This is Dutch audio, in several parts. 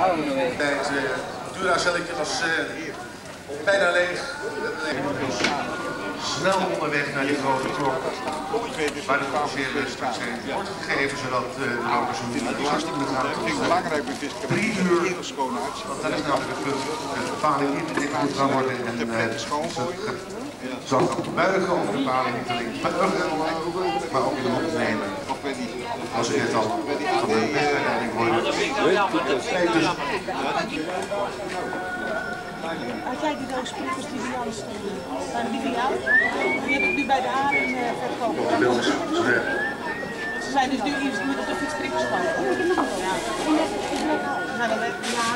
Het Duracelletje was bijna leeg. Snel onderweg naar die grote klok, waar de passagiers straks zijn wordt gegeven, zodat de lopers hun vast kunnen gaan. Belangrijk bij vis. 3 uur, want dat is namelijk het punt, de paling ingedekt moet gaan worden en zal gaan buigen over de paling, niet alleen buigen, maar ook in de mond nemen. Als u het al van de wegleiding worden. Had jij die doos prikkers die bij jou stonden? Waren die bij jou? Die heb ik nu bij de haring verkocht. Ze zijn dus nu eerst op de fiets prikkers kopen. Ja. Zijn we weg? Ja.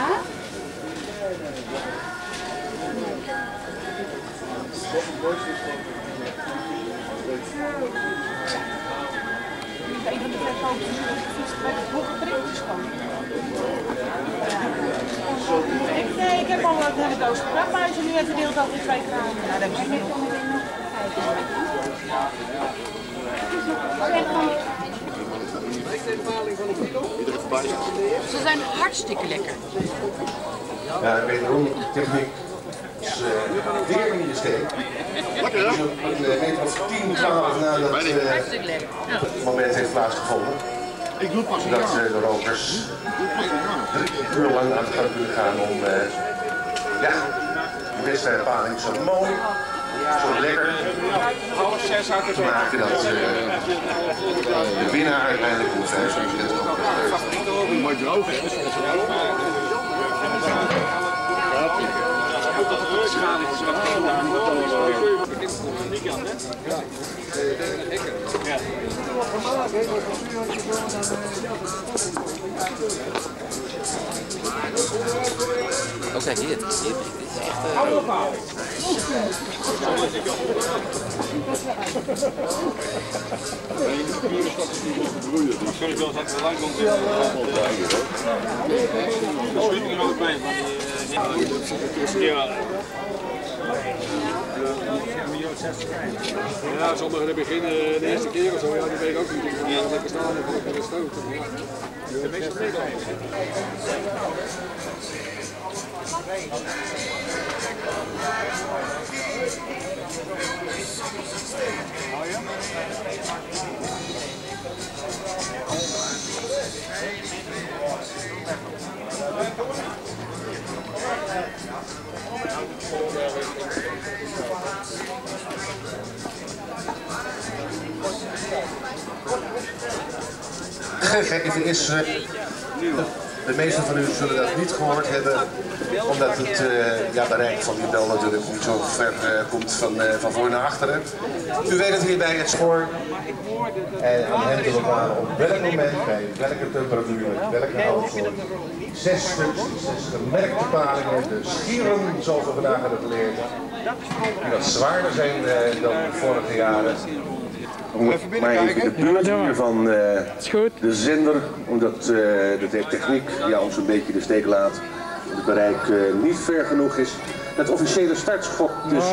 Een van de verkopers die op de fiets hoge prikkers kopen. Nee, ik heb al een hele doos gebracht, maar als je nu even deelt over 2 graden. Nou, dan kan je niet meteen nog Ze zijn hartstikke lekker. Ja, wederom techniek is weer in de steek. Lekker hè? Een meter of 10, 12 nadat het moment heeft plaatsgevonden. Zodat de rokers 3 uur lang aan de gang kunnen gaan om de wedstrijdpaling zo mooi, zo lekker te maken dat de winnaar uiteindelijk moet zijn. Mooi droog hè? Oh kijk hier, dit is echt... Sorry, wel dat we lang komt. Ja, sommigen in het begin, de eerste keer of zo, ja, die weet ik ook niet. Ja, lekker staan en lekker stoten. De meeste Gekke is, de meesten van u zullen dat niet gehoord hebben, omdat het bereik van die bel natuurlijk niet zo ver komt van voor naar achteren. U weet het hier bij het spoor en aan hem te bepalen op welk moment, bij welke temperatuur, met welke houtsoort, 6 stuks, 6 gemerkte palingen, de schieren zoals we vandaag hebben geleerd, die wat zwaarder zijn dan vorige jaren. Maar even de buurt hier van de zender, omdat de techniek ons een beetje de steek laat, het bereik niet ver genoeg is. Het officiële startschot, dus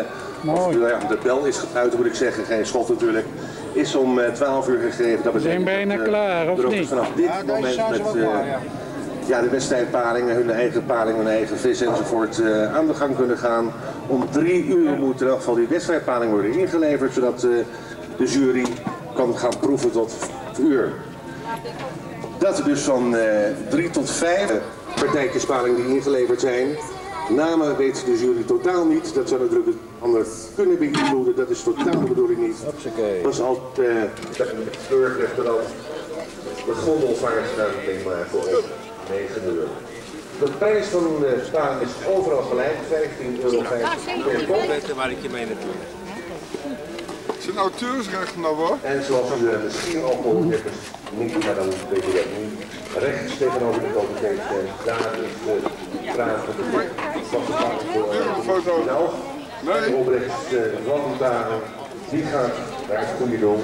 de bel is uit, moet ik zeggen, geen schot natuurlijk, is om 12 uur gegeven. Dat zijn bijna klaar, of niet? Vanaf dit moment met de wedstrijdpalingen, hun eigen paling, hun eigen vis enzovoort aan de gang kunnen gaan. Om 3 uur moet in elk geval die wedstrijdpaling worden ingeleverd, zodat de jury kan gaan proeven tot 5 uur. Dat dus van 3 tot 5 partijtjespaling die ingeleverd zijn. Namen weet de jury totaal niet. Dat zou natuurlijk een ander kunnen beïnvloeden. Dat is totaal de bedoeling niet. Dat is altijd met de kleurrechterhand. De gondelvaart staat meteen maar voor 9 uur. De prijs van de spaling is overal gelijk, €15,50 per kop. Weten waar ik je mee naartoe. Het is een auteursrecht nou hoor. En zoals u misschien al gehoord hebt, niet, maar dan weet je dat niet. Rechts tegenover de kapitein, daar is de vraag van de foto. En oprechts Rottendagen, die gaat naar het goede doel.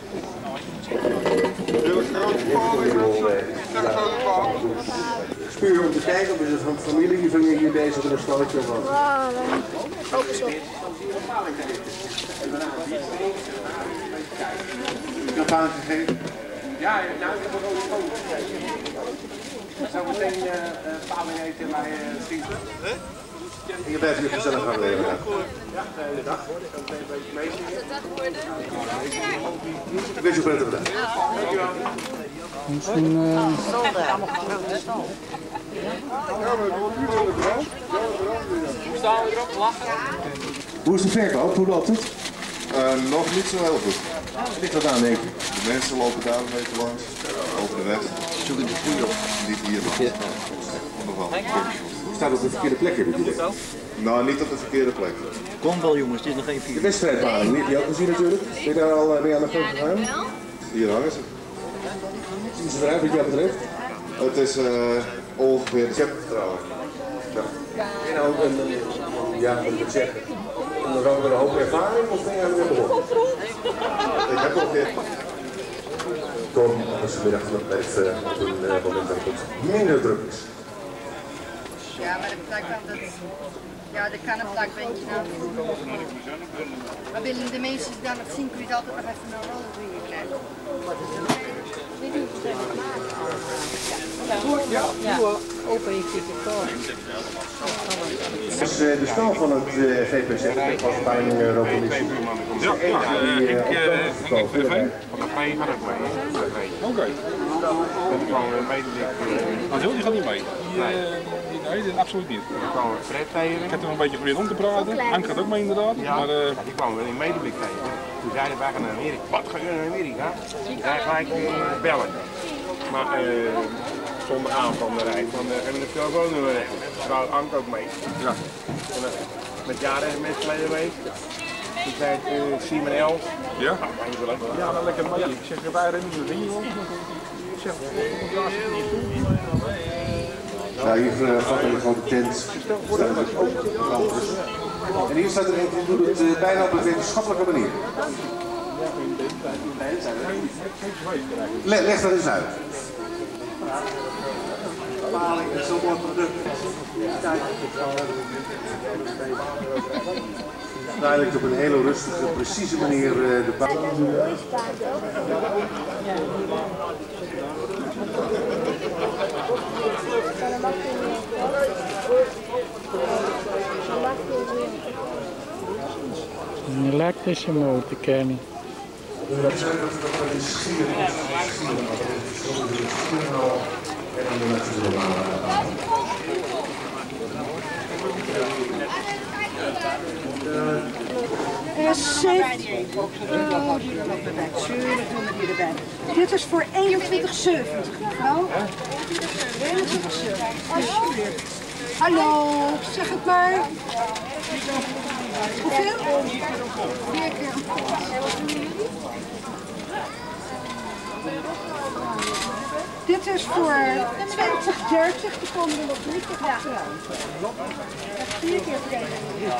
Puur om te kijken of is het van familie van je hier bezig met een stalletje of wat? Ik heb aangegeven. Ja, nou, ik heb er ook Zometeen paling eten bij Schieten. En je blijft hier gezellig gaan leven. Ja, de hele dag. Zometeen een beetje meezingen. Ik wens je prettige dag. Dankjewel. Hoe staan we erop? Lachen? Hoe is de verkoop? Hoe loopt het? Nog niet zo heel goed. Ligt wat aan, denk ik. De mensen lopen daar een beetje langs, over de weg. Zoeken de goede op. Niet hier langs. Staat op de verkeerde plek in het idee. Nou, niet op de verkeerde plek. Kom wel jongens, het is nog geen De 4. wedstrijdpaling, die heb je ook gezien natuurlijk. Ben je daar al mee aan de gang gegaan? Hier hangen ze. Zien ze eruit wat jou betreft? Het is ongeveer de trouwens. En nou, ja, moet ik het zeggen. En dan een hoop ervaring of ben je aan weer begonnen? Ik heb nog weer. Kom, als vanmiddag even op een moment dat het minder druk is. Ja, maar de plak van dat. Ja, er kan een plakbandje aan. Maar willen de mensen dan nog zien, kun je het altijd nog even een rol doen krijgen. Ja, open je ticket. Dus de stal van het VPC, de Paspaling Eurocommissie. Ja, ik van de P gaat ook mee. Oké. Die gaat niet mee. Nee, absoluut niet. Ik kwam Fred tegen. Ik heb er nog een beetje geprobeerd om te praten. Hank gaat ook mee inderdaad. Ja, maar die kwam in Medeblik tegen. Toen zeiden wij gaan naar Amerika. Wat ga je naar Amerika? Wij gelijk bellen. Maar zondagavond kwam de reis, want we hebben de telefoonnummer regelen. Daar wou Hank ook mee. Ja. En, met jaren mensen mee geweest. Toen zei ik Simon El. Ja? Ja, wel lekker mee. Ik zeg, wij rennen de dingen op. Ik zeg, Nou, hier gaat een grote tent. En hier staat er een die doet het bijna op een wetenschappelijke manier. Leg dat eens uit. Paling is zo'n mooi product. Duidelijk op een hele rustige, precieze manier de bouw. Een elektrische motor, Kenny. Dit is voor 21,70 mevrouw. 21,70. Alsjeblieft. Hallo, zeg het maar. Hoeveel? 4 keer. Dit is voor 20,30. Die komen er nog 3 keer achteraan. 4 keer vergeten.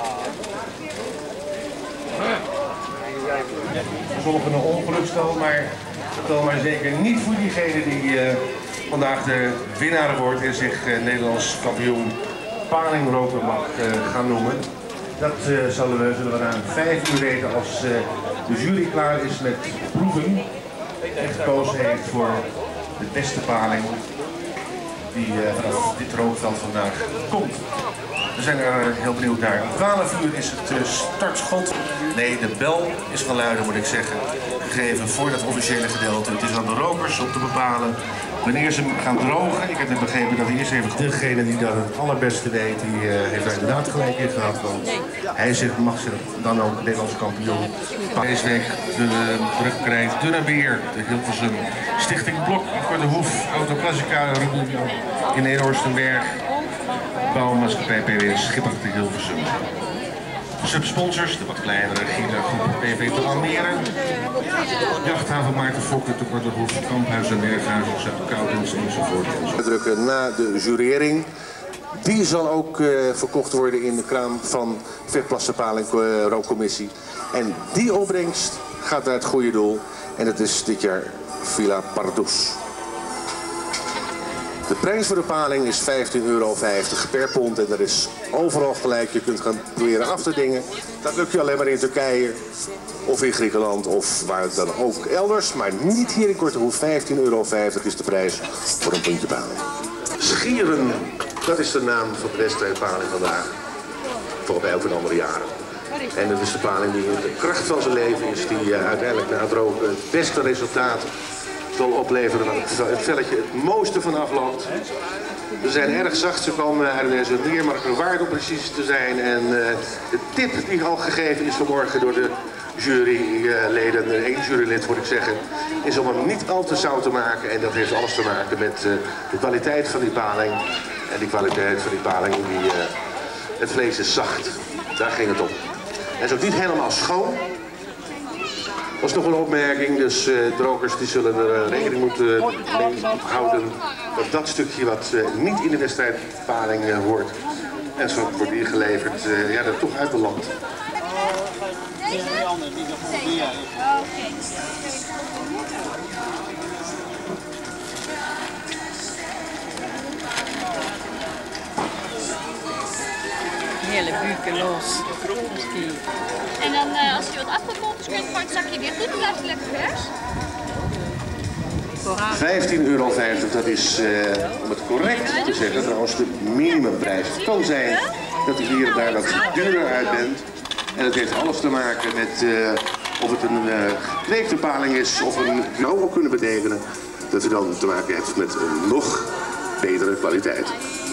Sommigen een ongelukstal, maar tel maar zeker niet voor diegene die vandaag de winnaar wordt en zich Nederlands kampioen palingroken mag gaan noemen. Dat zullen we na 5 uur weten als de jury klaar is met proeven en gekozen heeft voor de beste paling die vanaf dit rookveld vandaag komt. We zijn er heel benieuwd naar. Om 12 uur is het startschot. Nee, de bel is geluiden, moet ik zeggen, gegeven voor dat officiële gedeelte. Het is aan de rokers om te bepalen wanneer ze gaan drogen. Ik heb net begrepen dat hij eerst even... Degene die dat het allerbeste weet, die heeft daar inderdaad gelijk in gehad. Want hij mag zich dan ook Nederlands kampioen. Deze week de terugkrijgt Dunnebeer, de Hilversum Stichting Blok in Kortehoef, Auto Classica in Nederhorstenberg. Bouwmaatschappij PW Schipper te Hilversum. Subsponsors, de wat kleinere Gila-groep PV te Almere. Jachthaven Maarten Fokker te Kortehoef, Kamphuis en Berghuizen, Zuid-Koudens enzovoort. Drukken na de jurering. Die zal ook verkocht worden in de kraam van Vechtplassenpaling Rookcommissie. En die opbrengst gaat naar het goede doel. En dat is dit jaar Villa Pardus. De prijs voor de paling is €15,50 per pond en er is overal gelijk. Je kunt gaan proberen af te dingen. Dat lukt je alleen maar in Turkije of in Griekenland of waar dan ook elders. Maar niet hier in Kortehoef. €15,50 is de prijs voor een puntje paling. Schieren, dat is de naam van de wedstrijdpaling vandaag. Voorbij ook in andere jaren. En dat is de paling die de kracht van zijn leven is, die uiteindelijk na het roken het beste resultaat zal opleveren waar het velletje het mooiste van afloopt. Ze zijn erg zacht, ze komen uit een neermarker waard om precies te zijn. En de tip die al gegeven is vanmorgen door de juryleden, één jurylid moet ik zeggen, is om hem niet al te zout te maken. En dat heeft alles te maken met de kwaliteit van die paling. En die kwaliteit van die paling, het vlees is zacht. Daar ging het om. Hij is ook niet helemaal schoon. Dat is nog een opmerking, dus drogers die zullen er rekening moeten mee houden dat dat stukje wat niet in de wedstrijdpaling hoort en zo wordt ingeleverd, ja, dat toch uitbelandt. Hele buiken los. En dan als je wat afgekoeld is, kun je het zakje weer goed, blijft het lekker vers. €15,50, dat is, om het correct te zeggen, trouwens de minimumprijs. Het kan zijn dat u hier en daar wat duurder uit bent. En dat heeft alles te maken met of het een gekweekte paling is of een nou ook kunnen betekenen dat u dan te maken hebt met een nog betere kwaliteit.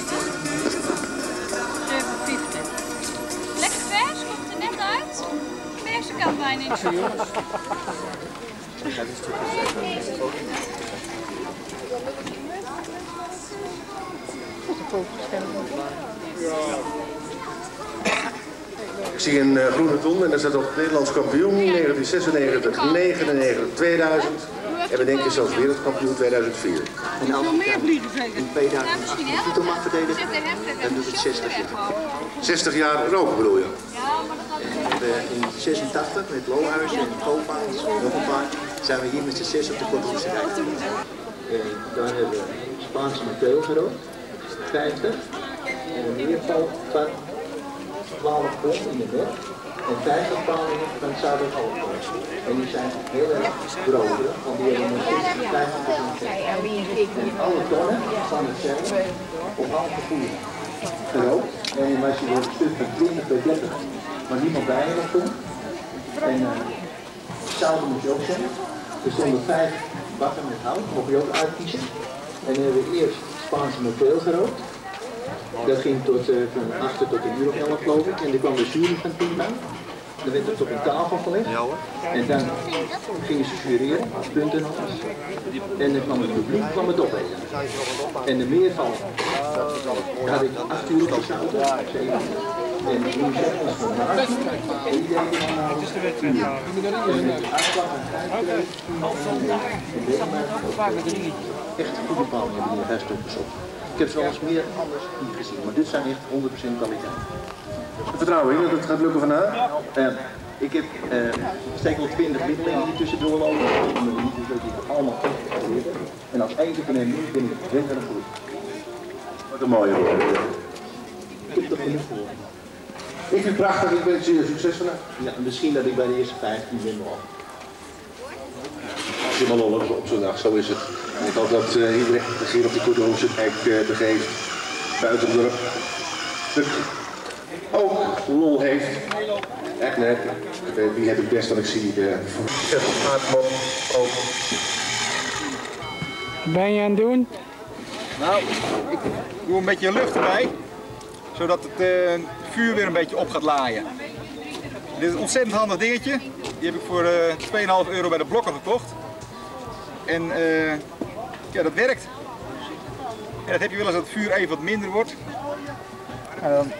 Lekker vers, komt er net uit. Verse katwijn in. Ik zie een groene ton en daar staat op Nederlands kampioen 1996, 99, 2000 en we denken zelfs wereldkampioen 2004. En nog meer vliegen zeker? In 2000 de titel mag verdedigen, dan doet het 60 jaar. 60 jaar roken bedoel je? In 86 met Lohuis en Kopa en nog een paar zijn we hier met z'n 6 op de Korthoekse Dijk. Daar hebben we Spaanse Mateo gerookt, 50 en een meerval van 12 pond in de nek en 50 palingen van het Zuiderhalfpond. En die zijn heel erg groter, want die hebben nog 50% en alle tonnen van hetzelfde op halve voer gerookt. En die was hier een stuk van 20 bij 30, maar niemand bij hem op toen. En zout moet je ook zeggen. Er stonden 5 bakken met hout, mocht je ook uitkiezen. En dan hebben we eerst Spaanse Mateo gerookt. Dat ging tot van 8 tot 1 uur of 11 geloof ik. En dan kwam de jury van 10 aan. Dan werd het op een tafel gelegd. En dan gingen ze jureren, als punten nog eens. En dan kwam het publiek het opeten. En de meerval, daar had ik 8 uur op gezouten. En nu zeggen we van naast. En die denken van nou, het is de wedstrijd. Echt goede paling hebben die restop gezocht. Ik heb ze wel eens meer anders niet gezien, maar dit zijn echt 100% kwaliteit. Vertrouwen je dat het gaat lukken vandaag? Ik heb steek wel 20 middelen hier tussendoor lopen. Dus ik allemaal echt en als eentje van hen niet, ben ik heel erg goed. Wat een mooie woord. Ik heb er genoeg voor. Ik vind het prachtig, ik wens je succes vandaag. Ja, misschien dat ik bij de eerste 15 ben nog. Het is helemaal lollig op zo'n dag, zo is het. En ik hoop dat iedereen hier op de Korthoekse Dijk begeeft, buiten het dorp, ook lol heeft. Echt net, wie heb ik best dat ik zie. Wat ben je aan het doen? Nou, ik doe een beetje lucht erbij, zodat het vuur weer een beetje op gaat laaien. Dit is een ontzettend handig dingetje. Die heb ik voor €2,5 bij de Blokker gekocht. En ja, dat werkt. En dat heb je wel eens dat het vuur even wat minder wordt. En dan...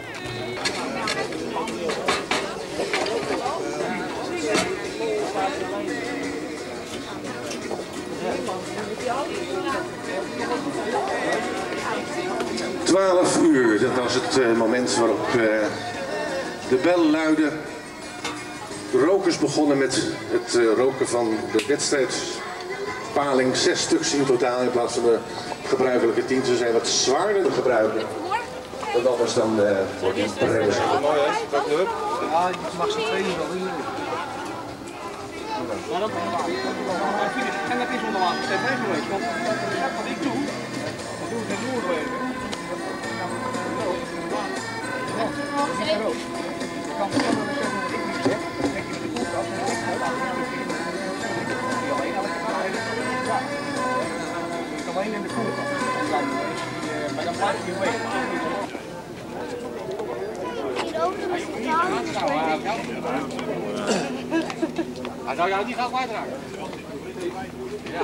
uur, dat was het moment waarop de bel luidde. De rokers begonnen met het roken van de wedstrijdpaling. 6 stuks in totaal in plaats van de gebruikelijke 10. Ze zijn wat zwaarder te gebruiken. Dat anders dan voor die renners. Ja, je mag ze 2 wel in. En dat is onderaan TV geweest, want wat ik doe, Alleen in de koelkast. Maar dan blijf je mee. Hij zou jou niet gaan kwijtraken. Ja.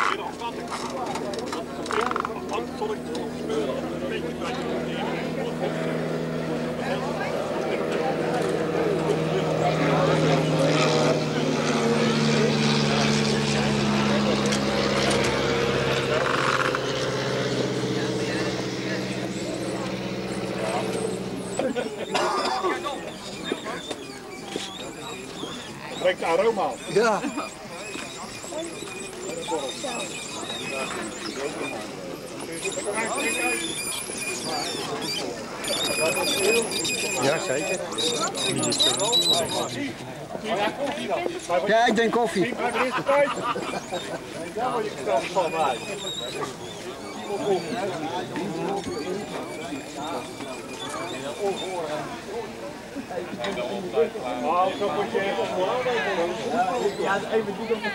Brengt aroma. Ja. Ja, zeker. Ja, ik denk koffie. Daar word je gestraft van mij. Nou, zo moet je even voor. Ja, even goed op.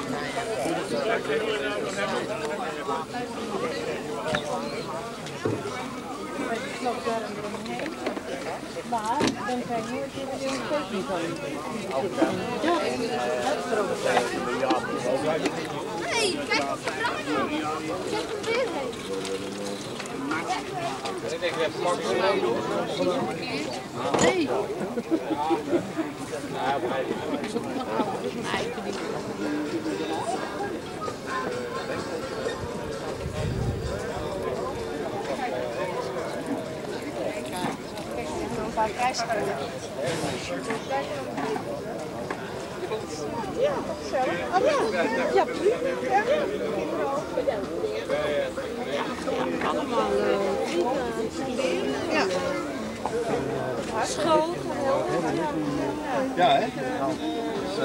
Maar dan krijg je een koffie van. Ja, hey, kijk op de brandje. Kijk op de Ik denk dat het nee. een paar prijskaarten. Ja, gezellig. Oh ja, ja, allemaal ja. School. Ja, hè? Dus,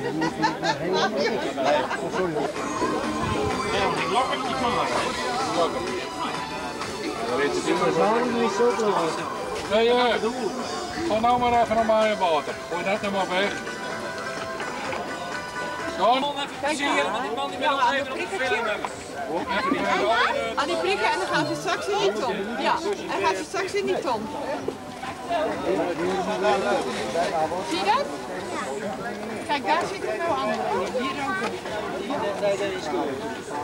sorry. Ik lach hem niet maar. Nee, ga nou maar even naar mij in water. Gooi dat nou maar weg. John? Kijk hier, want die man die wil nog even een film hebben. Aan die prikken en dan gaan ze straks in die ton. Ja, en dan gaan ze straks in die ton. Zie je dat? Kijk, daar zit er nou andere. Hier ook. Nee, dat is goed.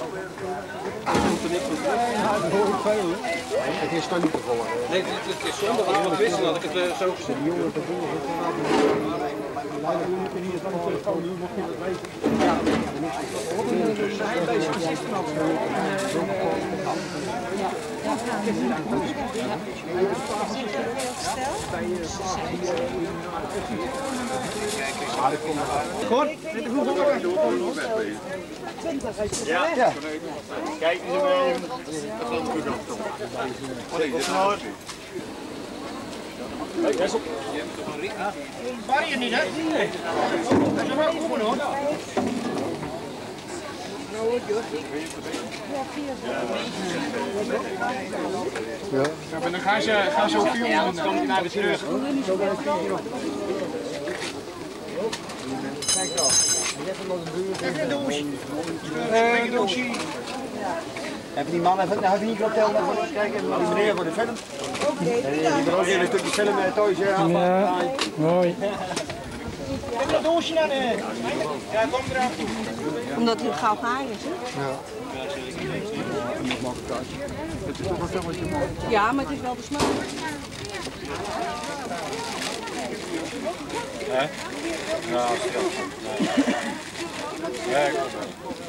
Het is toch niet te volgen? Nee, het is zonde als iemand wist dat ik het zo gezien. Die jongen te volgen. Goed, ja. Ja. Kijk, nu even. Wat is het nou? Waar je niet, hè? Dat is wel goed, hoor. Ja, maar dan gaan ze op 400 en dan komt hij naar de terug. kijk dan. Even een douche. Een douche. Even die man even niet vertellen, even kijken, die meneer voor de film. Die wil ook even een stukje film thuis aan. Ja, mooi. Even een douche dan. Ja, kom eraan toe. Omdat hij gauw gaar is, hè? Ja. Het is toch een filmpje mooi. Ja, maar het is wel de smaak. Hè? Ja, ja, ik kom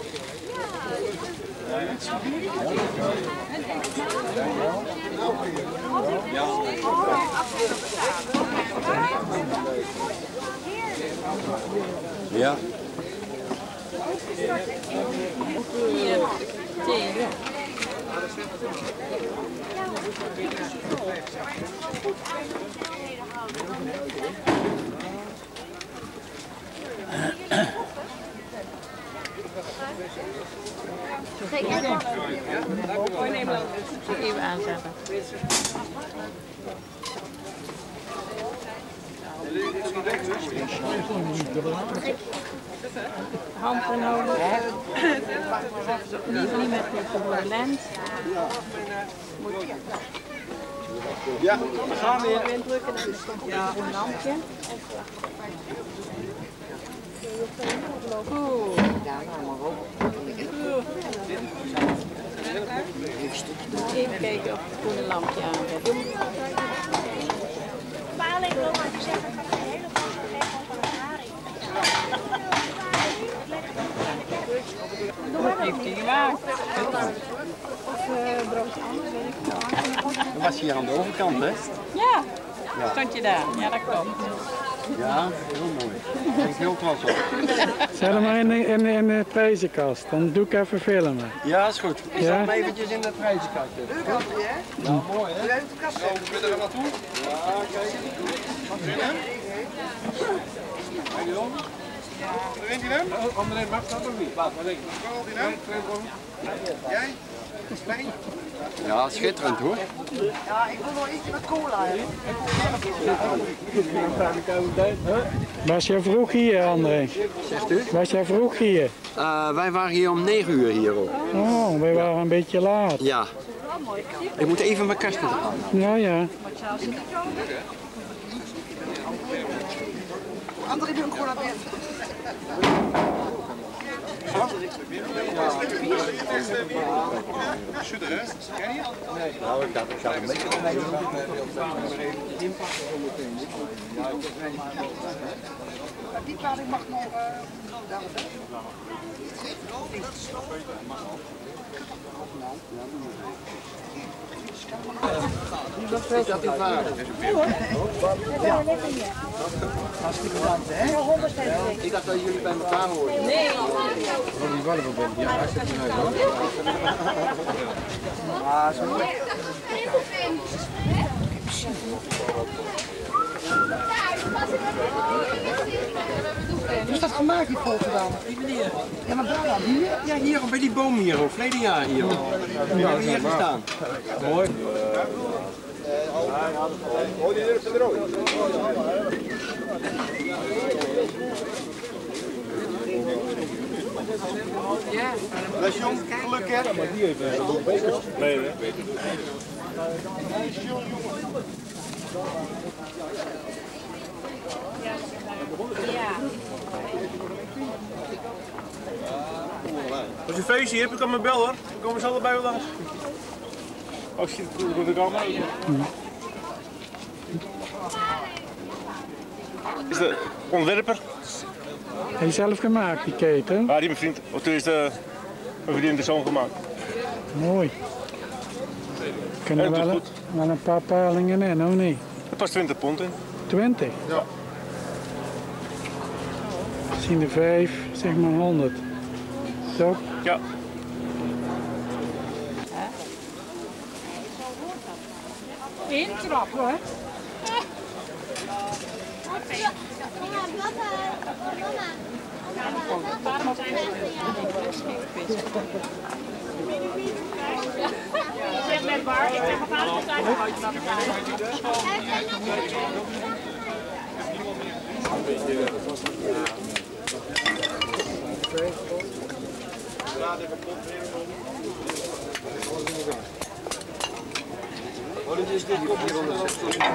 ja. Even aanzetten. Handen nodig. Niet met de lens. Ja, we gaan weer. Indrukken, dan komt er een lampje. Oeh, daar gaan we op. Even kijken of het groene lampje aanzet. Maar alleen wil maar zeggen, ik heb een hele grote gegeven van de haring. Dat heeft hij gemaakt. Of broodje anders, weet ik niet. Dat was hier aan de overkant, hè? Ja, stond je daar. Ja, dat klopt. Ja, heel mooi. Daar ben ik heel trots op. Zet hem maar in de prijzenkast, dan doe ik even filmen. Ja, is goed. Ik zal hem eventjes in de prijzenkast zetten. Leuk altijd, hè? Ja, mooi, hè? Uit de kast zetten. Hoe ben je er naartoe? Ja, kijk. Wat doe je hem? Ga je om? Rent hij hem? André mag dat nog niet. Laat maar denken. Waar hij hem? Jij? Stijn? Ja, schitterend hoor. Ja, ik wil nog eentje met cola, hè? Was jij vroeg hier, André? Zegt u? Was jij vroeg hier? Wij waren hier om 9 uur hier ook. Oh, wij waren een beetje laat. Ja. Ik moet even mijn kasten halen. Ja, ja. André doet gewoon naar binnen. Ken je? Nou, ik ga een beetje mee. Die paarding mag nog... Is dat uw vader? Ja. Hartstikke bedankt, hè? Ik dacht dat jullie bij elkaar hoorden. Nee. Die wallen bent. Ja, hartstikke leuk hoor. Ah, zo mooi. Hoe is dat gemaakt, die foto dan? Ja, maar daar dan? Hier? Ja, hier bij die boom hier, verleden jaar hier. Die hebben hier gestaan. Mooi. Oh, die is er ook. Ja. Dat is jong, geluk hè? Maar die heeft een beker. Nee, hè? Als je een feestje hebt, dan kan me bellen. Dan komen ze allebei wel langs. Als je het doet, dan kan Is de ontwerper? Heb je zelf gemaakt, die keten? Ja, die mijn vriend. Of toen is mijn vriendin de zoon gemaakt. Mooi. Kunnen er wel een paar palingen in, of niet? Er past 20 pond in. 20? Ja. Zien de 5, zeg maar 100. Toch? Ja. Eén trap, hoor. Zeg net waar, ik zeg op aan de tijd Oh, dit is dit kopje van de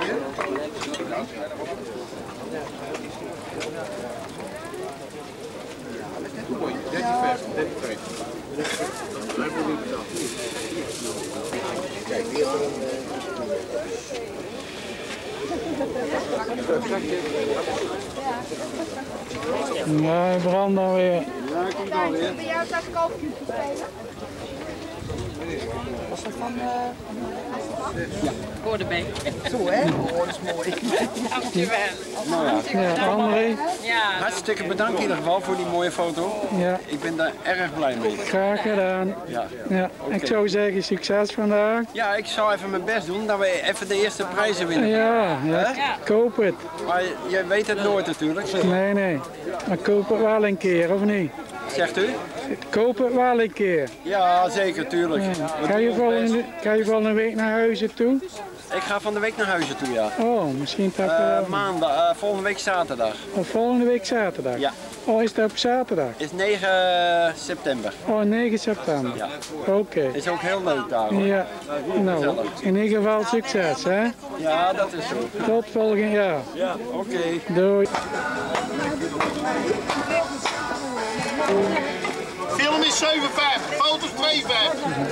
30 Kijk, hier is er een... Ja, hij brandt alweer. Ja, hij komt alweer. Bij jou dat kalfje spelen? Was dat van... Ja. Ik hoor erbij. Zo hè? Oh, dat is mooi. Dankjewel. Nou ja, André. Ja. Hartstikke bedankt in ieder geval voor die mooie foto. Ja. Ik ben daar erg blij mee. Graag gedaan. Ja. Ja. Okay. Ik zou zeggen succes vandaag. Ja, ik zou even mijn best doen dat we even de eerste prijzen winnen. Ja, ja. Koop het. Maar je weet het nooit natuurlijk. Nee, nee. Maar koop het wel een keer, of niet? Zegt u? Kopen wel een keer. Ja, zeker, tuurlijk. Ja. Ga je volgende week naar huizen toe? Ik ga van de week naar huizen toe, ja. Oh, misschien dat... maandag, volgende week zaterdag. Oh, volgende week zaterdag? Ja. Oh, is dat op zaterdag? Is 9 september. Oh, 9 september. Ja. Oké. Is ook heel leuk daar, hoor. Ja. Nou, in ieder geval succes, hè? Ja, dat is zo. Tot volgend jaar. Ja, oké. Doei. Film is 7,50, foto's 2,50.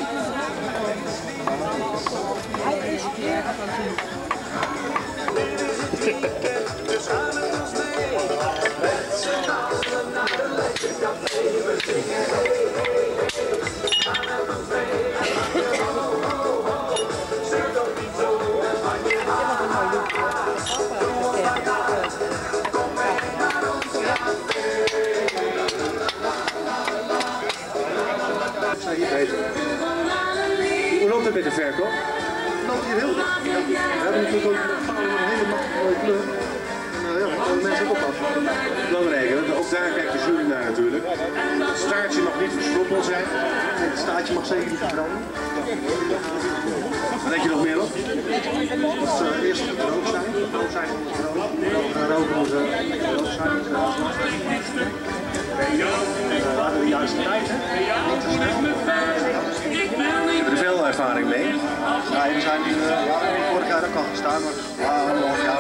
Hoe loopt het met de verkoop? Het loopt hier heel goed. We hebben natuurlijk ook een hele mooie kleur. Ja, de mensen ook oppassen. Belangrijk, hè? Ook daar kijkt de jury naar natuurlijk. Het staartje mag niet verstoppeld zijn. Het staartje mag zeker niet verbranden. Wat denk je nog meer op? Dat ze eerst rood zijn. Rood zijn moet rood. Rood moet rood zijn. We hadden de juiste tijd, hè? Niet te snel. We hebben er veel ervaring mee. Ja, we zijn nu vorig jaar ook al gestaan, maar anderhalf jaar.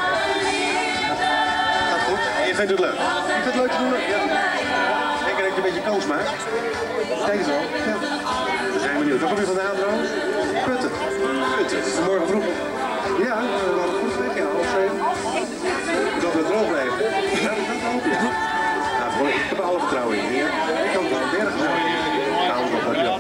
Gaat goed. En je vindt het leuk? Je vindt het leuk te doen? Ja. Denk dat je een beetje kans maakt? Ik denk het wel. Ja. We zijn benieuwd. Waar kom je vandaan trouwens? Putten. Putten. Vanmorgen vroeg. Ja, we hadden goed weg, ja, half 7. Dat we droog blijven. Ja, dat hoop je. Nou, ik heb er alle vertrouwen in. Ja. Ik kan het wel bergen zijn. Nou, dat heb je al.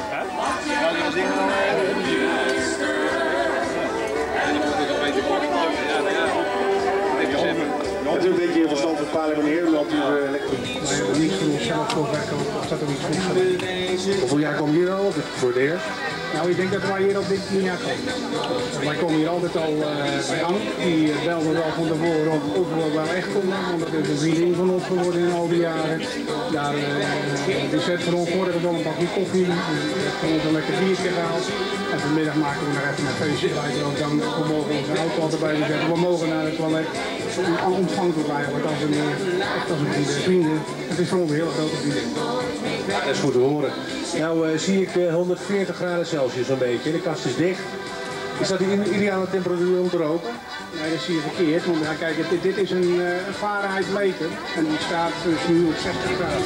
Het is een beetje een verstand van palen meneer, loopt u lekker. Niet genoeg zelf voor werken, of dat er niet goed gaat. Hoeveel jaar kom je hier al voor het eerst? Nou, ik denk dat wij hier op dit jaar komen. Wij komen hier altijd al bij Anne. Die belde wel van tevoren of we wel echt komen. Want het is een vriendin van ons geworden in al die jaren. Daar die zet voor ons morgen wel een bakje koffie. We hebben ons een lekker biertje gehaald. En vanmiddag maken we nog even een feestje bij. Dan we mogen onze auto erbij zetten. We mogen naar het toilet. Ontvangt ons eigenlijk als een, echt als een vrienden. Het is voor ons een hele grote vriendin. Ja, dat is goed te horen. Nou zie ik 140 graden Celsius een beetje. De kast is dicht. Is dat die ideale temperatuur om te roken? Nee, dat zie je verkeerd. Want ja, kijk, dit is een Fahrenheitmeter. En die staat dus nu op 60 graden.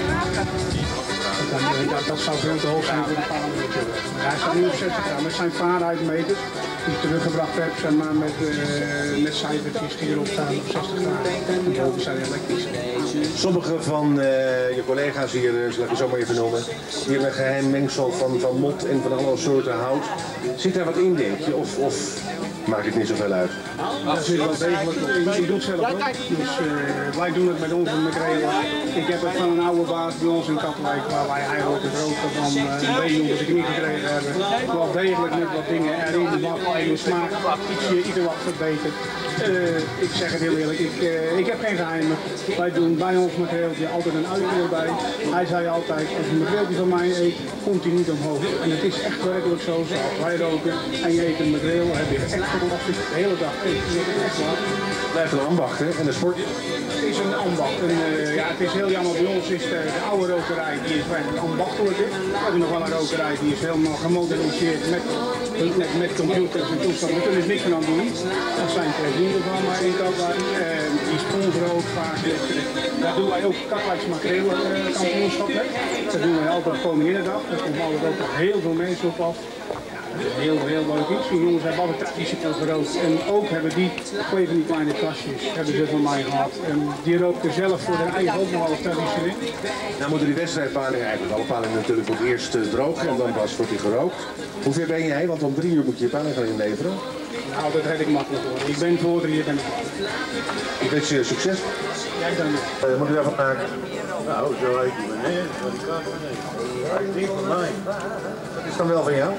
Dat zou veel te hoog zijn voor de palen natuurlijk. Maar hij staat nu op 60 graden. Dat zijn Fahrenheitmeters die ik teruggebracht heb, zeg maar, met cijfertjes die erop staan op 60 graden. En die boven zijn elektrisch. Sommige van je collega's hier, zal ik het zo maar even noemen, die hebben een geheim mengsel van mot en van alle soorten hout. Zit daar wat in, denk je? Of maakt het niet zoveel uit? Dat zit wel degelijk in. Ik doe het zelf ook. Dus wij doen het met onze makrelen. Ik heb het van een oude baas bij ons in Katwijk, waar wij eigenlijk het roken van een been onder de knie gekregen hebben. Wel degelijk met wat dingen erin, wat in de smaak ietsje wat verbeterd. Ik zeg het heel eerlijk, ik heb geen geheimen. Wij doen bij ons makreeltje altijd een uitvoer bij. Hij zei altijd, als je een makreeltje van mij eet, komt hij niet omhoog. En het is echt werkelijk zo, zoals wij roken en je eet een makreel, heb je echt verwacht de hele dag eten. Echt waar. Het blijft een ambacht, hè? En de sport? Het is een ambacht. En, ja, het is heel jammer, bij ons is de oude rokerij, die is bijna ambachtelijk. We hebben nog wel een rokerij, die is helemaal gemoderniseerd met computers en toestanden. Daar kunnen ze niks van aan doen. Dat zijn twee vrienden van mij in Katwijk. Die sponsoren ook vaak. Daar doen wij ook Katwijkse makreel kampioenschap. Dat doen wij altijd op Koninginnedag. Daar komen altijd ook nog heel veel mensen op af. Heel leuk iets. Die jongens hebben alle traditioneel gerookt. En ook hebben die twee van die kleine kastjes hebben ze van mij gehad. En die rookten zelf voor hun eigen ook nog alle traditioneel. Nou moeten die wedstrijdpalingen eigenlijk, alle palingen natuurlijk ook eerst drogen en dan pas wordt die gerookt. Hoe ver ben jij? Want om 3 uur moet je je paling gaan inleveren. Nou, dat red ik makkelijk hoor. Ik ben voor 3 uur ben ik. Ik wens je succes. Jij dan. Moet je daarvan maken? Nou, zo heet die meneer, van die kast meneer. Dat is niet van mij. Dat is dan wel van jou?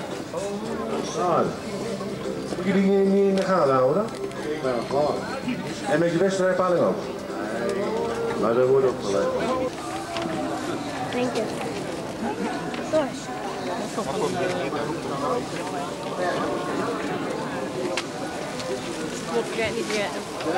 Moet je die niet in de gaten houden? Ik ben klaar. En met je wedstrijdpaling ook? Nee, maar dat wordt opgelegd. Denk je? Ik krijg niet meer.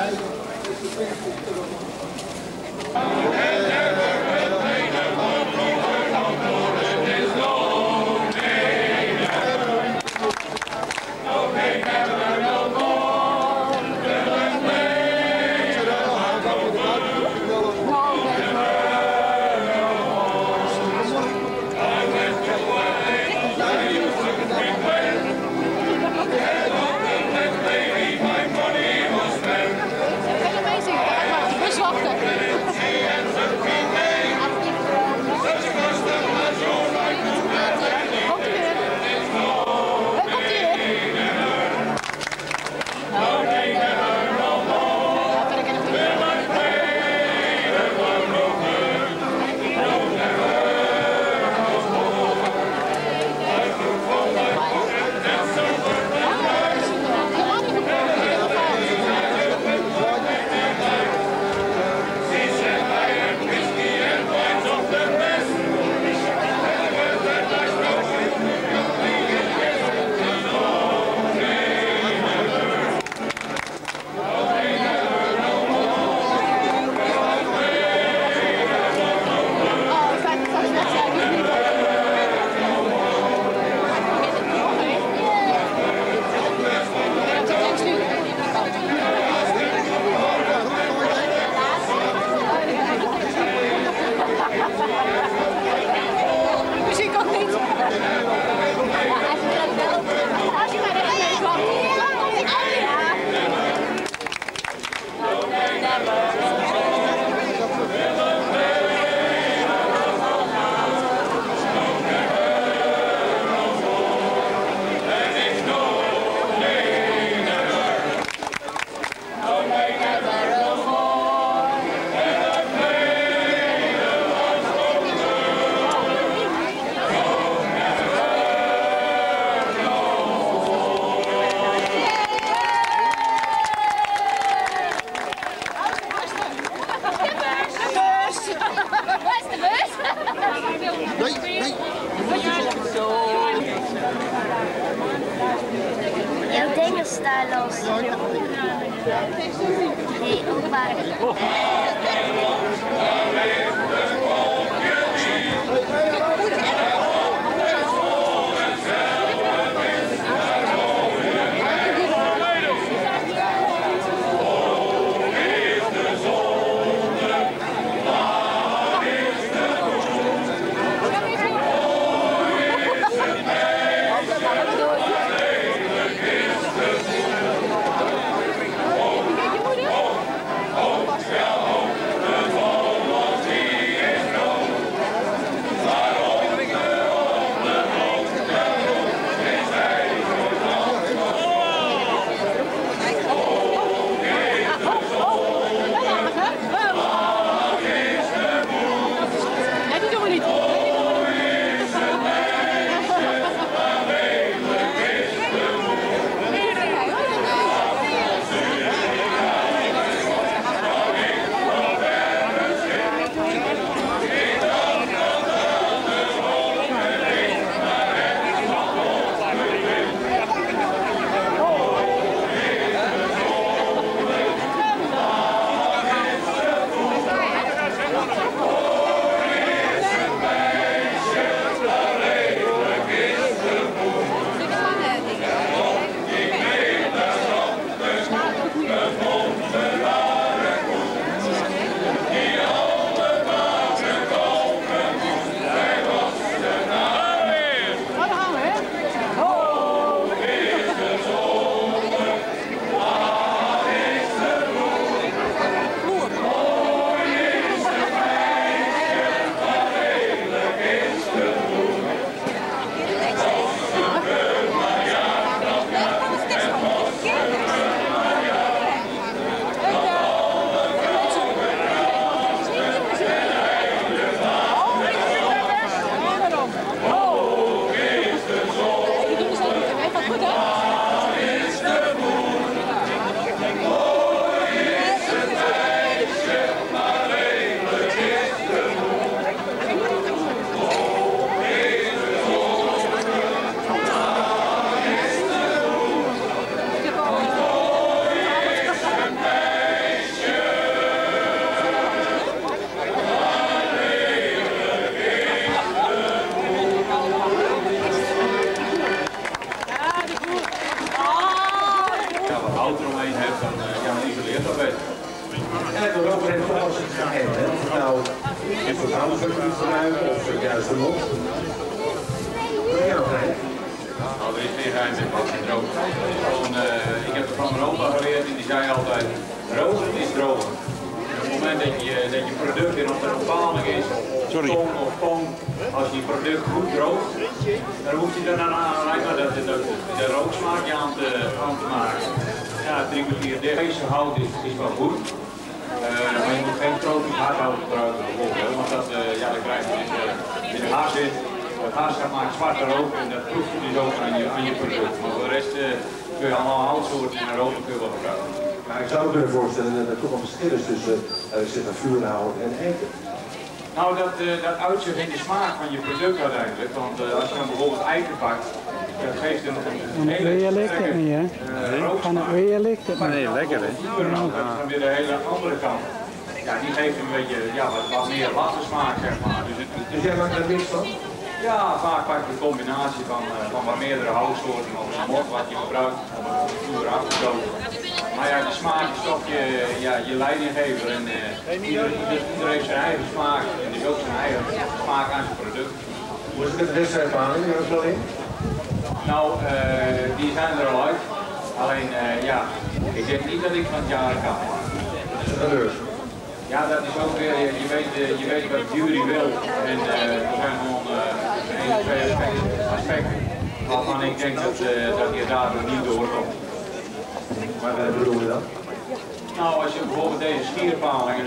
Jouw dingen staan los. Nee, opa. zijn met wat je droogt. Ik heb het van mijn opa geleerd en die zei altijd, roken is drogen. Op het moment dat je product in op de bepaling is, tong of pong, als je product goed droogt, dan hoef je er dan alleen maar de rooksmaakje aan te maken. Ja, 3 kwartier deze hout is wel goed. Maar je moet geen tropisch hardhout gebruiken bijvoorbeeld, want dat krijg je in de haar zit. Het haar maakt zwarte rook en dat proef je dus ook aan je product. Maar voor de rest kun je allemaal houtsoorten en roken kun je wel gebruiken. Maar ik zou me kunnen voorstellen dat er toch een verschil is tussen vuur houden en eten. Nou, dat uitzicht in de smaak van je product uiteindelijk. Want als je dan bijvoorbeeld eiken pakt, dat geeft een hele sterke rooksmaak. Nee, lekker hè? Dat is dan weer de hele andere kant. Ja, die geeft een beetje wat meer watersmaak, zeg maar. Dus jij maakt er niks van? Ja, vaak pak je een combinatie van wat meerdere houtsoorten of een mot wat je gebruikt om het vuur af te koken. Maar ja, de smaak is toch je leidinggever en ieder heeft zijn eigen smaak en dus ook zijn eigen smaak aan zijn product. Hoe is het met de wedstrijdbanen? Heb je er wel in? Nou, die zijn er al uit. Alleen ik denk niet dat ik van het jaar kan. Dat is een leuk. Ja, dat is ook weer, je weet wat de jury wil en er zijn gewoon twee aspecten waarvan ik denk dat je daardoor niet doorkomt. Maar wat bedoel je dan? Nou, als je bijvoorbeeld deze schierpalingen,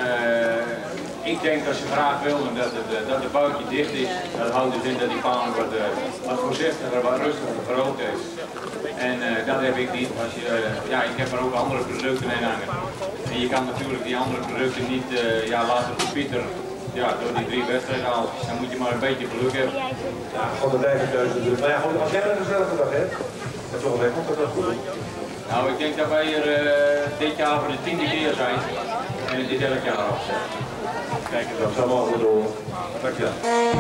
ik denk als je graag wil dat het buikje dicht is, dat houdt dus in dat die paling wat voorzichtiger, wat rustiger gerookt heeft. En dat heb ik niet. Ik heb er ook andere producten in hangen. En je kan natuurlijk die andere producten niet laten verpieteren door die 3 wedstrijdhaaltjes. Dan moet je maar een beetje geluk hebben. Ja, gewoon de wijverkeuze natuurlijk. Maar ja, goed, als jij een gezellige dag hebt, dan toch wel komt dat wel goed. Nou, ik denk dat wij hier dit jaar voor de 10e keer zijn. En het is elk jaar af. Kijk eens, dat zal wel goed door. Dankjewel.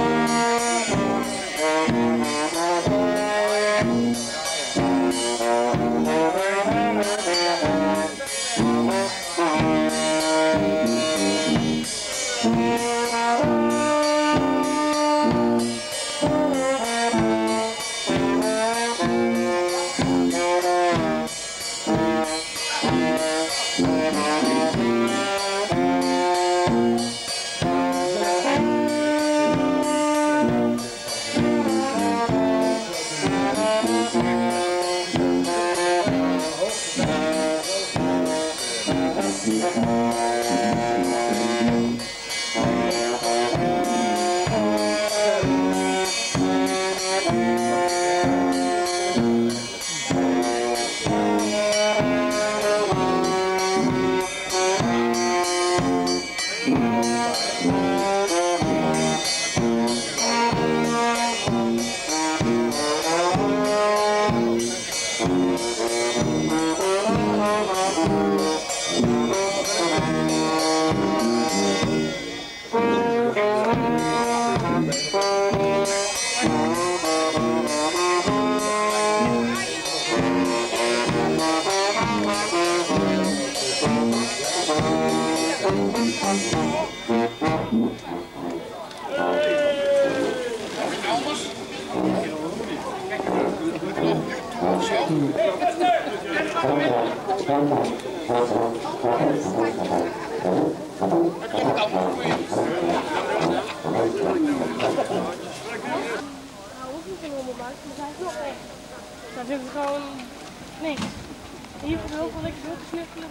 Dan vind ik gewoon niks. Hier voor heel veel lekker door te snuffelen.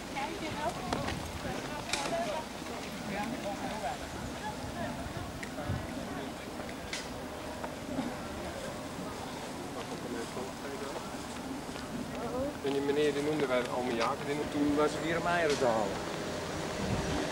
En die meneer die noemde wij de Almiaken, toen was er hier een eieren te halen.